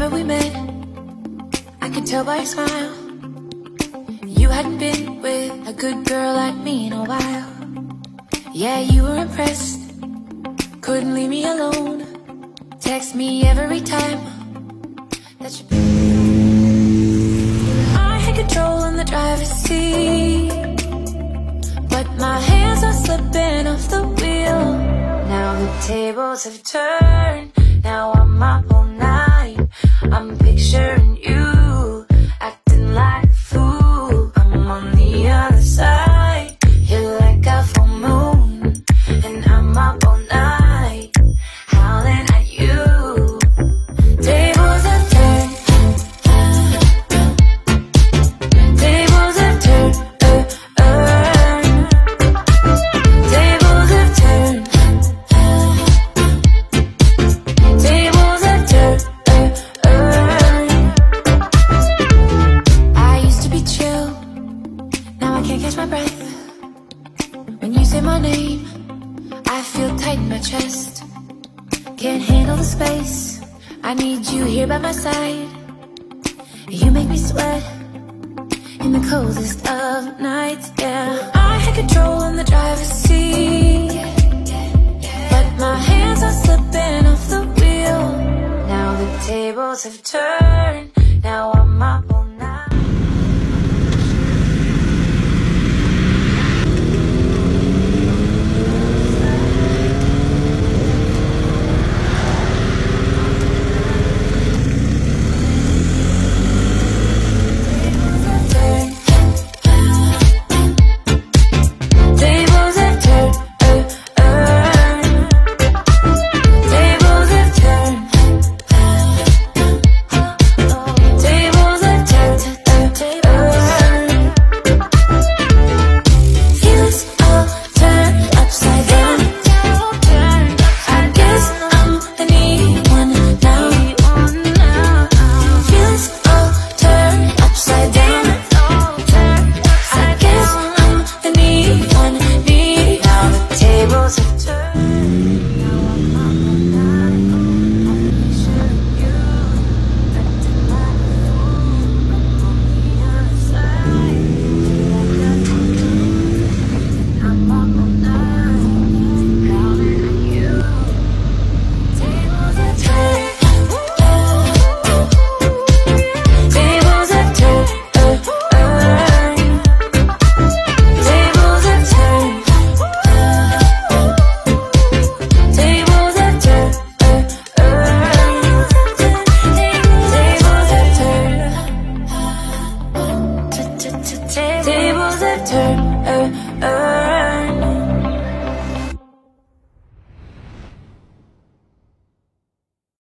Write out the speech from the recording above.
Remember we met, I could tell by your smile. You hadn't been with a good girl like me in a while. Yeah, you were impressed, couldn't leave me alone. Text me every time that you... I had control in the driver's seat, but my hands are slipping off the wheel. Now the tables have turned, now I'm up all night. I'm picturing you, acting like a fool. I'm on the other side, you're like a full moon, and I'm up all night, howling at you. Tables have turned, tables have turned, tables have turned, tables have turned. I used to be chill, now I can't catch my breath. When you say my name, I feel tight in my chest. Can't handle the space, I need you here by my side. You make me sweat in the coldest of nights, yeah. I had control in the driver's seat, but my hands are slipping off the wheel. Now the tables have turned, now I'm up all night. Tables have turned, tables have turned, tables have turned, feels all turned upside down. I guess I'm the needy one now. Feels all turned upside down. I guess I'm the needy one, needy. Now the tables have turned. Now I'm up all night. I'm picturing you, acting like a fool. I'm on the other side, I'm up all night, howling at you. Tables have turned, tables have turned, tables have turned, tables have turned, tables have turned, tables have turned.